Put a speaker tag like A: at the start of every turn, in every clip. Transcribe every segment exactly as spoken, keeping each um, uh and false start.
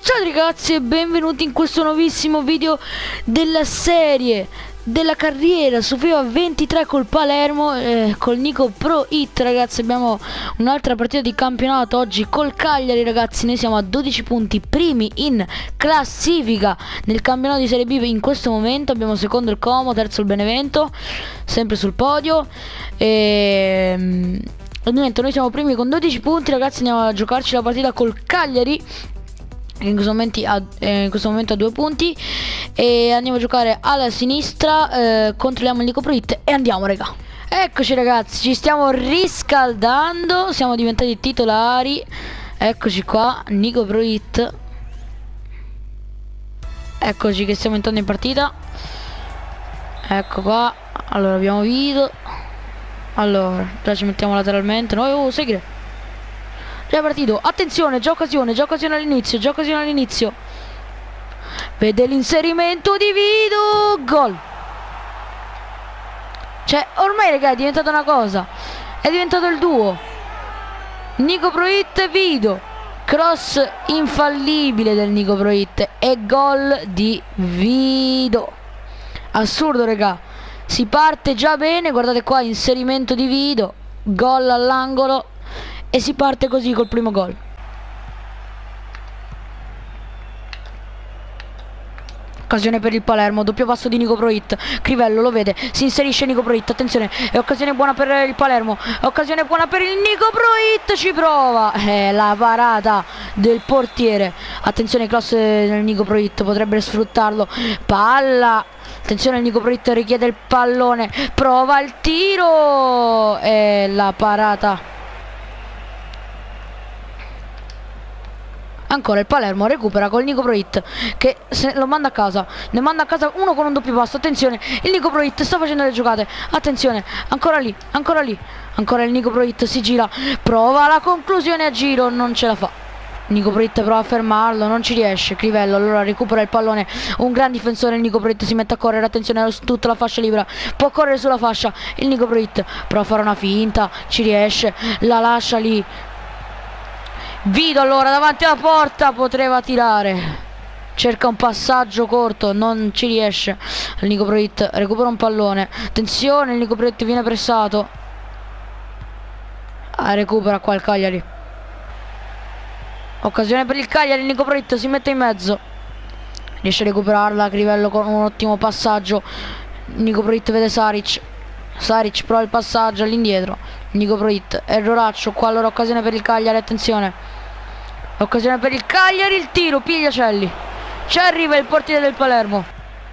A: Ciao ragazzi e benvenuti in questo nuovissimo video della serie della carriera su FIFA ventitré col Palermo, eh, col Nico Pro Hit. Ragazzi, abbiamo un'altra partita di campionato oggi col Cagliari. Ragazzi, noi siamo a dodici punti, primi in classifica nel campionato di Serie B in questo momento. Abbiamo secondo il Como, terzo il Benevento, sempre sul podio. E niente, noi siamo primi con dodici punti. Ragazzi, andiamo a giocarci la partita col Cagliari, in questo momento ha, eh, in questo momento ha due punti, e andiamo a giocare alla sinistra. Eh, controlliamo il Nico Pro Hit e andiamo, raga. Eccoci ragazzi, ci stiamo riscaldando, siamo diventati titolari. Eccoci qua, Nico Pro Hit. Eccoci che stiamo entrando in partita. Ecco qua. Allora abbiamo video. Allora già ci mettiamo lateralmente noi. Oh, segre. Già è partito, attenzione, già occasione, già occasione all'inizio, già occasione all'inizio. Vede l'inserimento di Vido, gol. Cioè, ormai raga è diventata una cosa, è diventato il duo Nico Pro Hit e Vido. Cross infallibile del Nico Pro Hit e gol di Vido. Assurdo raga, si parte già bene, guardate qua, inserimento di Vido, gol all'angolo. E si parte così col primo gol. Occasione per il Palermo, doppio passo di Nico Pro Hit. Crivello lo vede, si inserisce Nico Pro Hit. Attenzione, è occasione buona per il Palermo, è occasione buona per il Nico Pro Hit. Ci prova, è la parata del portiere. Attenzione, cross del Nico Pro Hit, potrebbe sfruttarlo. Palla, attenzione, il Nico Pro Hit richiede il pallone, prova il tiro e la parata. Ancora il Palermo recupera col Nico Pro Hit che se lo manda a casa, ne manda a casa uno con un doppio passo. Attenzione, il Nico Pro Hit sta facendo le giocate. Attenzione, ancora lì, ancora lì, ancora il Nico Pro Hit si gira, prova la conclusione a giro, non ce la fa. Nico Pro Hit prova a fermarlo, non ci riesce. Crivello allora recupera il pallone, un gran difensore. Il Nico Pro Hit si mette a correre, attenzione, tutta la fascia libera, può correre sulla fascia. Il Nico Pro Hit prova a fare una finta, ci riesce, la lascia lì. Vido allora davanti alla porta, poteva tirare, cerca un passaggio corto, non ci riesce. Il Nico Pro Hit recupera un pallone, attenzione, il Nico Pro Hit viene pressato. Ah, recupera qua il Cagliari, occasione per il Cagliari. Il Nico Pro Hit si mette in mezzo, riesce a recuperarla. Crivello con un ottimo passaggio. Nico Pro Hit vede Saric, Saric prova il passaggio all'indietro. Nico Pro Hit, erroraccio qua, allora occasione per il Cagliari. Attenzione, occasione per il Cagliari, il tiro, Pigliacelli, ci arriva il portiere del Palermo.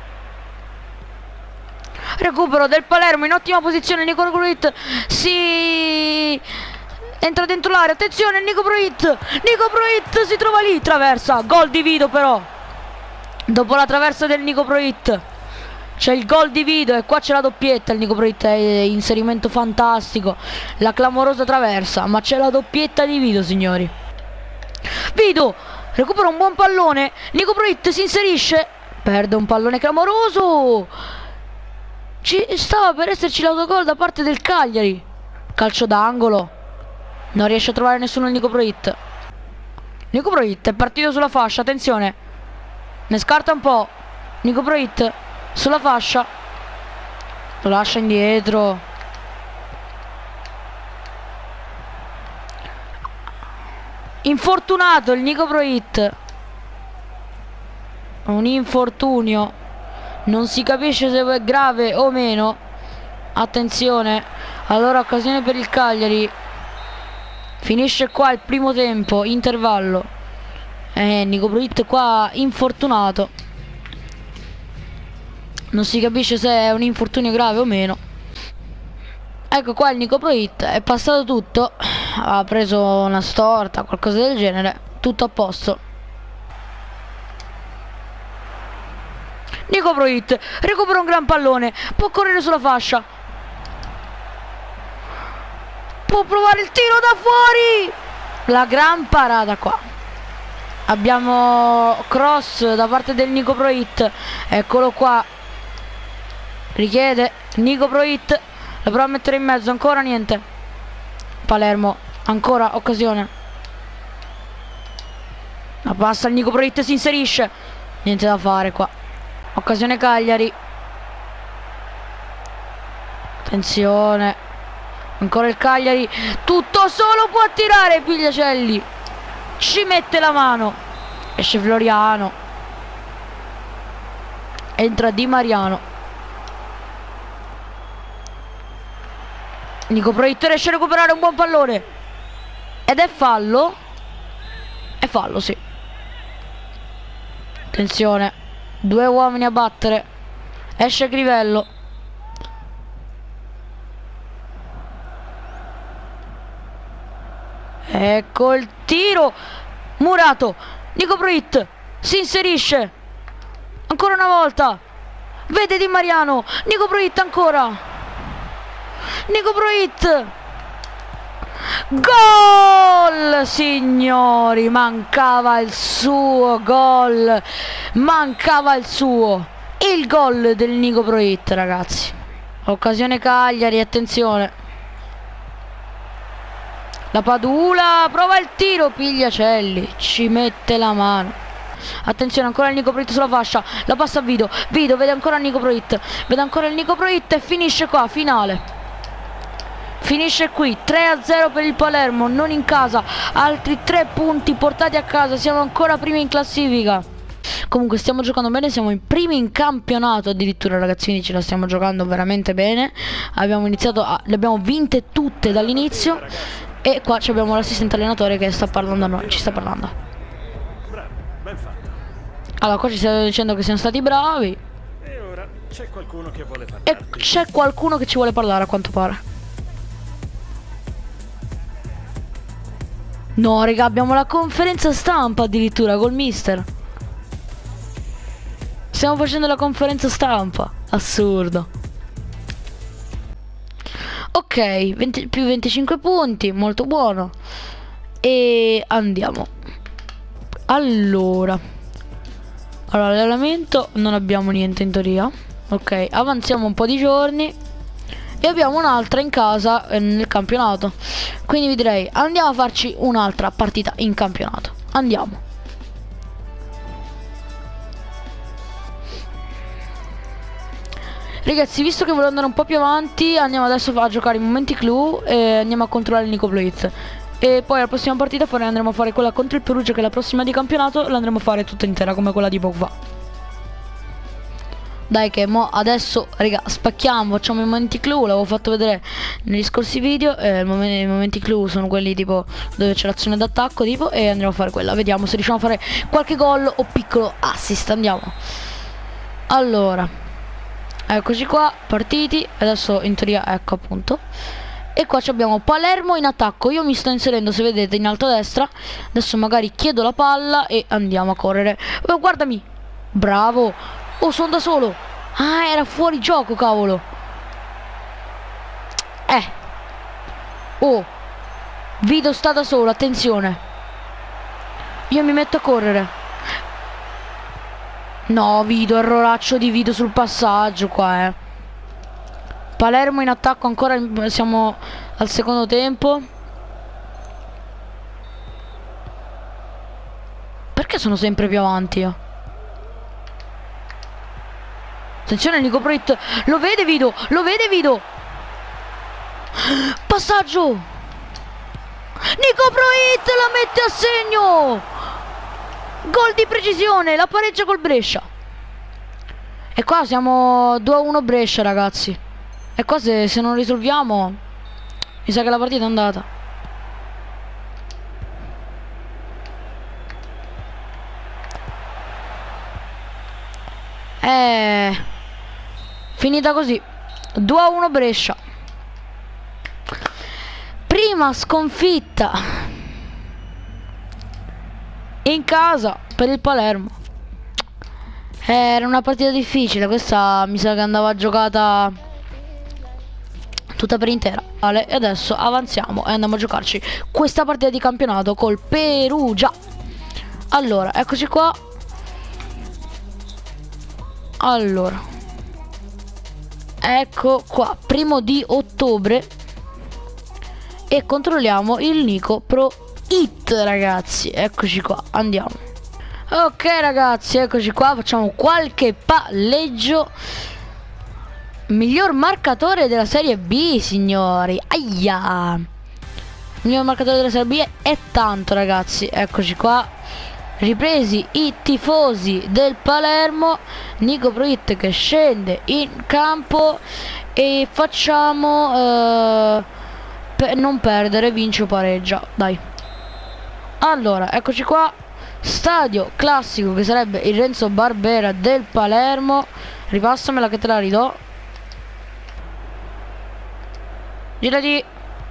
A: Recupero del Palermo in ottima posizione. Nico Pro Hit si entra dentro l'area, attenzione, Nico Pro Hit, Nico Pro Hit si trova lì, traversa, gol di Vido. Però dopo la traversa del Nico Pro Hit c'è il gol di Vido e qua c'è la doppietta. Il Nico Pro Hit è inserimento fantastico, la clamorosa traversa, ma c'è la doppietta di Vido, signori. Vido recupera un buon pallone, Nico Pro Hit si inserisce, perde un pallone clamoroso. Ci stava per esserci l'autogol da parte del Cagliari. Calcio d'angolo, non riesce a trovare nessuno il Nico Pro Hit. Nico Pro Hit è partito sulla fascia, attenzione, ne scarta un po'. Nico Pro Hit sulla fascia, lo lascia indietro. Infortunato il Nico Pro Hit, un infortunio, non si capisce se è grave o meno. Attenzione, allora occasione per il Cagliari. Finisce qua il primo tempo, intervallo. Eh, Nico Pro Hit qua infortunato, non si capisce se è un infortunio grave o meno. Ecco qua il Nico Pro Hit, è passato tutto, ha preso una storta, qualcosa del genere, tutto a posto. Nico Pro Hit recupera un gran pallone, può correre sulla fascia, può provare il tiro da fuori, la gran parata qua. Abbiamo cross da parte del Nico Pro Hit, eccolo qua, richiede Nico Pro Hit, la prova a mettere in mezzo, ancora niente. Palermo, ancora occasione, La passa il Nico Proit, si inserisce. Niente da fare qua. Occasione Cagliari. Attenzione. Ancora il Cagliari. Tutto solo, può tirare Pigliacelli. Ci mette la mano. Esce Floriano. Entra Di Mariano. Nico Proit riesce a recuperare un buon pallone. Ed è fallo. È fallo, sì. Attenzione. Due uomini a battere. Esce Crivello. Ecco il tiro. Murato. Nico Proit si inserisce. Ancora una volta. Vede Di Mariano. Nico Proit ancora. Nico Proit. Gol, signori. Mancava il suo gol. Mancava il suo. Il gol del Nico Proit, ragazzi. Occasione Cagliari, attenzione. La Padula prova il tiro. Pigliacelli ci mette la mano. Attenzione, ancora il Nico Proit sulla fascia. La passa a Vido. Vido vede ancora il Nico Proit. Vede ancora il Nico Proit e finisce qua, finale. Finisce qui, tre a zero per il Palermo, non in casa. Altri tre punti portati a casa. Siamo ancora primi in classifica. Comunque stiamo giocando bene, siamo in primi in campionato addirittura, ragazzini, ce la stiamo giocando veramente bene. Abbiamo iniziato, a, le abbiamo vinte tutte dall'inizio. E qua abbiamo l'assistente allenatore che sta parlando a noi, ci sta parlando.
B: Bravo, ben fatto.
A: Allora, qua ci stiamo dicendo che siamo stati bravi.
B: E ora c'è qualcuno che vuole
A: E
B: parlare.
A: c'è qualcuno che ci vuole parlare, a quanto pare. No, raga, abbiamo la conferenza stampa addirittura col mister. Stiamo facendo la conferenza stampa. Assurdo. Ok, venti, più venticinque punti, molto buono. E andiamo. Allora Allora, l'allenamento non abbiamo niente in teoria. Ok, avanziamo un po' di giorni. E abbiamo un'altra in casa eh, nel campionato. Quindi vi direi, andiamo a farci un'altra partita in campionato. Andiamo. Ragazzi, visto che volevo andare un po' più avanti, andiamo adesso a giocare i momenti clou e andiamo a controllare il Nico Proit. E poi la prossima partita poi andremo a fare quella contro il Perugia, che è la prossima di campionato, l'andremo a fare tutta intera come quella di Pogba. Dai che mo adesso, raga, spacchiamo, facciamo i momenti clou, l'avevo fatto vedere negli scorsi video. eh, i, momenti, I momenti clou sono quelli tipo dove c'è l'azione d'attacco tipo, e andremo a fare quella. Vediamo se riusciamo a fare qualche gol o piccolo assist. Andiamo. Allora, eccoci qua, partiti. Adesso in teoria, ecco appunto. E qua abbiamo Palermo in attacco. Io mi sto inserendo, se vedete, in alto a destra. Adesso magari chiedo la palla e andiamo a correre. Oh, guardami. Bravo. Oh, sono da solo. Ah, era fuori gioco, cavolo. Eh. Oh. Vido sta da solo, attenzione. Io mi metto a correre. No, Vido, erroraccio di Vido sul passaggio qua, eh. Palermo in attacco ancora, siamo al secondo tempo. Perché sono sempre più avanti io? Attenzione, Nico Proit, lo vede Vido, lo vede Vido. Passaggio. Nico Proit la mette a segno. Gol di precisione, la pareggia col Brescia. E qua siamo due a uno Brescia, ragazzi. E qua se, se non risolviamo, mi sa che la partita è andata. Eh... Finita così, due a uno Brescia. Prima sconfitta in casa per il Palermo. Era una partita difficile, questa mi sa che andava giocata tutta per intera. Vale, e adesso avanziamo e andiamo a giocarci questa partita di campionato col Perugia. Allora, eccoci qua. Allora, ecco qua, primo di ottobre. E controlliamo il Nico Proit, ragazzi. Eccoci qua, andiamo. Ok ragazzi, eccoci qua, facciamo qualche palleggio. Miglior marcatore della Serie B, signori. Aia. Miglior marcatore della Serie B è tanto, ragazzi. Eccoci qua. Ripresi i tifosi del Palermo. Nico Proit che scende in campo. E facciamo eh, per non perdere, vince o pareggia. Dai. Allora, eccoci qua. Stadio classico, che sarebbe il Renzo Barbera del Palermo. Ripassamela che te la ridò. Girati.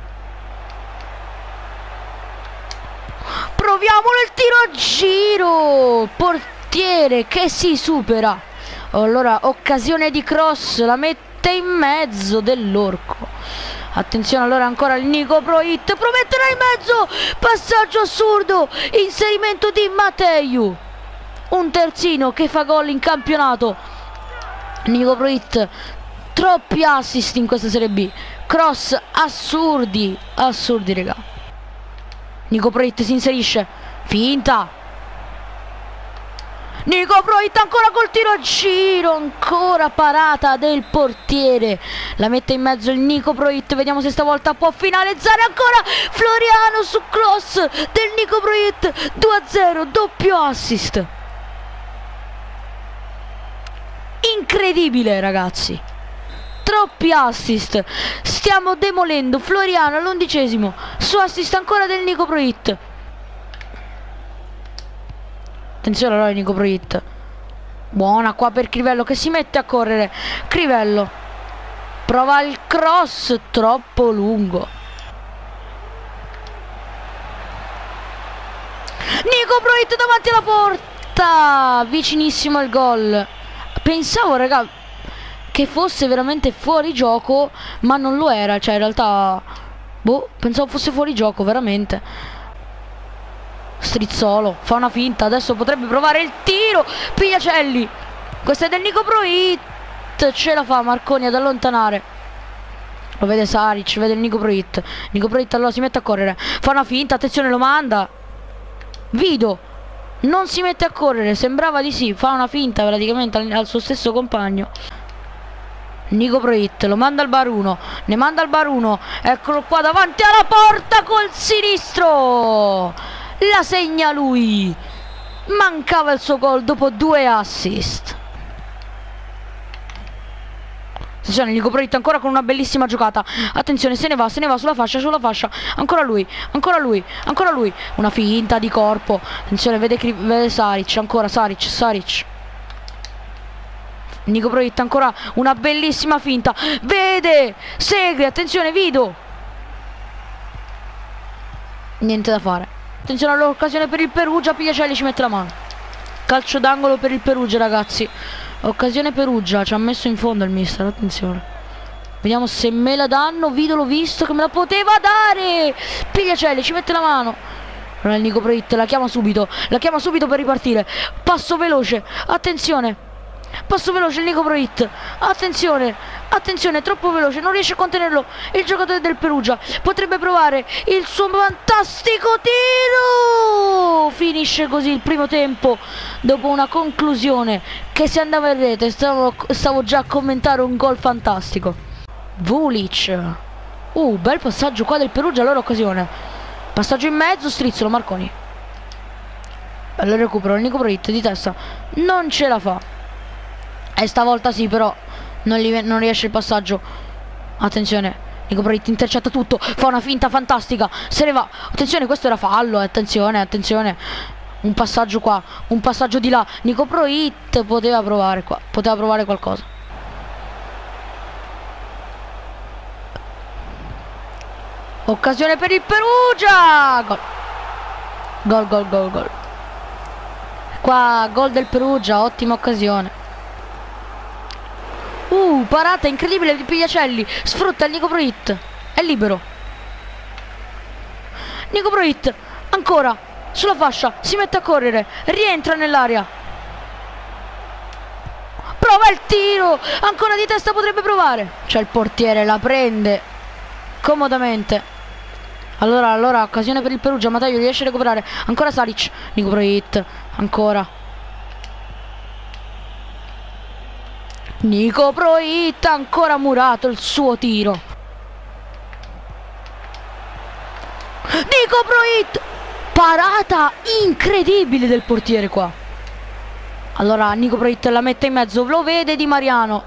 A: Proviamo nel tiro a giro. Portiere che si supera. Allora, occasione di cross, la mette in mezzo dell'orco. Attenzione allora ancora il Nico Proit, prometterà in mezzo, passaggio assurdo, inserimento di Matteu, un terzino che fa gol in campionato. Nico Proit, troppi assist in questa Serie B, cross assurdi, assurdi raga. Nico Proit si inserisce, finta. Nico Proit ancora col tiro a giro, ancora parata del portiere, la mette in mezzo il Nico Proit, vediamo se stavolta può finalizzare ancora. Floriano su cross del Nico Proit, due a zero, doppio assist. Incredibile ragazzi, troppi assist, stiamo demolendo. Floriano all'undicesimo su assist ancora del Nico Proit. Attenzione allora Nico Proit, buona qua per Crivello che si mette a correre. Crivello prova il cross, troppo lungo. Nico Proit davanti alla porta, vicinissimo al gol. Pensavo raga che fosse veramente fuori gioco, ma non lo era, cioè in realtà boh, pensavo fosse fuori gioco veramente. Strizzolo fa una finta, adesso potrebbe provare il tiro. Pigliacelli, questo è del Nico Proit, ce la fa Marconi ad allontanare. Lo vede Saric, vede il Nico Proit. Nico Proit allora si mette a correre, fa una finta, attenzione lo manda. Vido non si mette a correre, sembrava di sì, fa una finta praticamente al, al suo stesso compagno. Nico Proit lo manda al bar uno, ne manda al bar uno, eccolo qua davanti alla porta col sinistro. La segna lui, mancava il suo gol dopo due assist. Attenzione Nico Proit ancora con una bellissima giocata. Attenzione, se ne va, se ne va sulla fascia, sulla fascia. Ancora lui, ancora lui, ancora lui. Una finta di corpo. Attenzione, vede, vede Saric, ancora Saric, Saric. Nico Proit ancora una bellissima finta. Vede Segre, attenzione Vido. Niente da fare. Attenzione all'occasione per il Perugia, Pigliacelli ci mette la mano. Calcio d'angolo per il Perugia ragazzi. Occasione Perugia, ci ha messo in fondo il mister, attenzione. Vediamo se me la danno, Vido l'ho visto che me la poteva dare. Pigliacelli ci mette la mano. Allora il Nico Proit la chiama subito, la chiama subito per ripartire. Passo veloce, attenzione. Passo veloce il Nico Proit, attenzione, attenzione, troppo veloce, non riesce a contenerlo il giocatore del Perugia. Potrebbe provare il suo fantastico tiro. Finisce così il primo tempo dopo una conclusione che se andava in rete. Stavo, stavo già a commentare un gol fantastico. Vulic, uh, bel passaggio qua del Perugia, allora occasione. Passaggio in mezzo, strizzolo Marconi. Bello recupero, il Nico Proit di testa non ce la fa. E stavolta sì, però non, gli, non riesce il passaggio. Attenzione, Nico Proit intercetta tutto, fa una finta fantastica, se ne va. Attenzione, questo era fallo, attenzione, attenzione. Un passaggio qua, un passaggio di là. Nico Proit poteva provare qua, poteva provare qualcosa. Occasione per il Perugia. Gol. Gol, gol, gol, gol. Qua gol del Perugia, ottima occasione. Uh, parata incredibile di Pigliacelli. Sfrutta il Nico Proit. È libero. Nico Proit ancora sulla fascia, si mette a correre, rientra nell'area. Prova il tiro. Ancora di testa potrebbe provare. C'è il portiere, la prende comodamente. Allora, allora, occasione per il Perugia. Matteo riesce a recuperare. Ancora Saric. Nico Proit Ancora. Nico Proit, ancora murato il suo tiro. Nico Proit, parata incredibile del portiere qua. Allora Nico Proit la mette in mezzo, lo vede Di Mariano.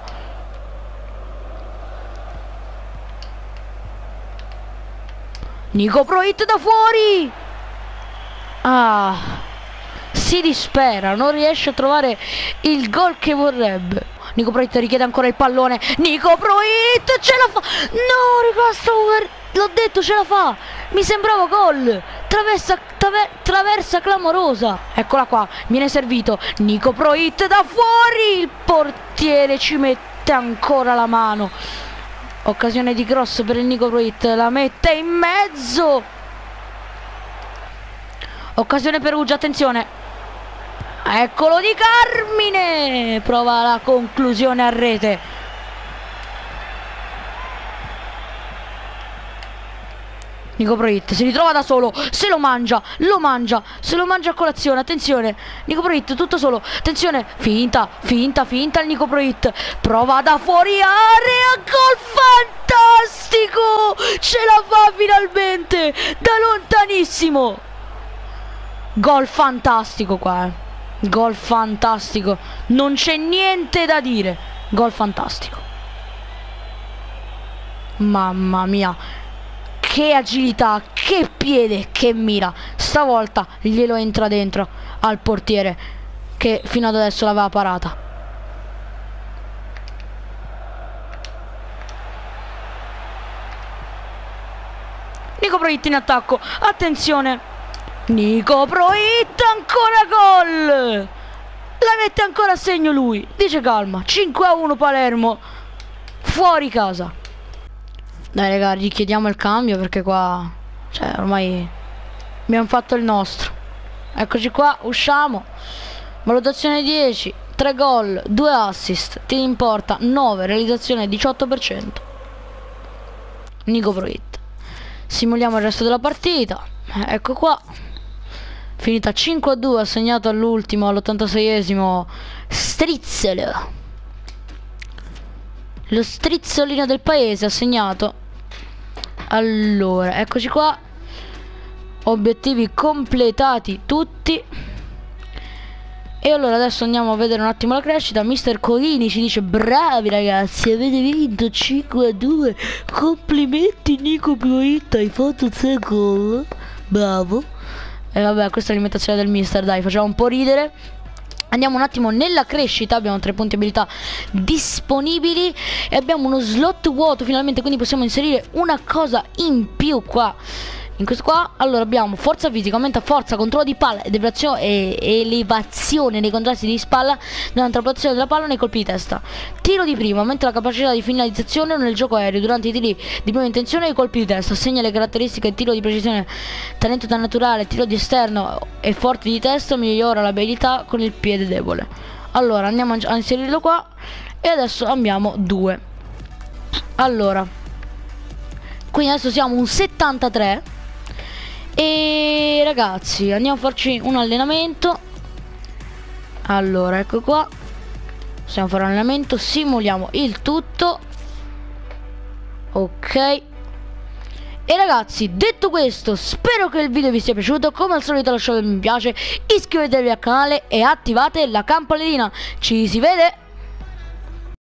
A: Nico Proit da fuori. Ah, si dispera, non riesce a trovare il gol che vorrebbe. Nico Proit richiede ancora il pallone. Nico Proit ce la fa. No, ragazzi, l'ho detto, ce la fa. Mi sembrava gol. Traversa, traver, traversa clamorosa. Eccola qua, viene servito. Nico Proit da fuori. Il portiere ci mette ancora la mano. Occasione di cross per il Nico Proit. La mette in mezzo. Occasione Perugia, attenzione. Eccolo Di Carmine. Prova la conclusione a rete. Nico Proit si ritrova da solo. Se lo mangia, lo mangia. Se lo mangia a colazione, attenzione. Nico Proit tutto solo. Attenzione, finta, finta, finta il Nico Proit. Prova da fuori area. Gol fantastico. Ce la fa finalmente. Da lontanissimo. Gol fantastico qua, eh. Gol fantastico, non c'è niente da dire. Gol fantastico. Mamma mia, che agilità, che piede, che mira. Stavolta glielo entra dentro al portiere che fino ad adesso l'aveva parata. Nico Proit in attacco, attenzione. Nico Proit, ancora gol. La mette ancora a segno lui. Dice calma, cinque a uno Palermo. Fuori casa. Dai raga, richiediamo il cambio perché qua, cioè, ormai abbiamo fatto il nostro. Eccoci qua, usciamo. Valutazione dieci, tre gol, due assist, tiri in porta nove, realizzazione diciotto per cento. Nico Proit. Simuliamo il resto della partita. Ecco qua. Finita cinque a due, assegnato all'ultimo, all'ottantaseiesimo, Strizzolo. Lo strizzolino del paese assegnato. Allora, eccoci qua. Obiettivi completati tutti. E allora adesso andiamo a vedere un attimo la crescita. Mister Corini ci dice: bravi ragazzi, avete vinto cinque a due. Complimenti Nico Proit, hai fatto tre gol. Bravo. E vabbè, questa è l'imitazione del mister, dai, facciamo un po' ridere. Andiamo un attimo nella crescita, abbiamo tre punti abilità disponibili e abbiamo uno slot vuoto finalmente, quindi possiamo inserire una cosa in più qua. In questo qua, allora abbiamo forza fisica, aumenta forza, controllo di palla ed elevazione, e elevazione dei contrasti di spalla durante la posizione della palla nei colpi di testa. Tiro di prima, aumenta la capacità di finalizzazione nel gioco aereo durante i tiri di prima intenzione e i colpi di testa. Segna le caratteristiche tiro di precisione, talento da naturale, tiro di esterno e forte di testa, migliora l'abilità con il piede debole. Allora andiamo a inserirlo qua e adesso abbiamo due. Allora, quindi adesso siamo un settantatré. E ragazzi, andiamo a farci un allenamento. Allora, ecco qua. Possiamo fare un allenamento, simuliamo il tutto. Ok. E ragazzi, detto questo, spero che il video vi sia piaciuto. Come al solito lasciate il mi piace, iscrivetevi al canale e attivate la campanellina. Ci si vede.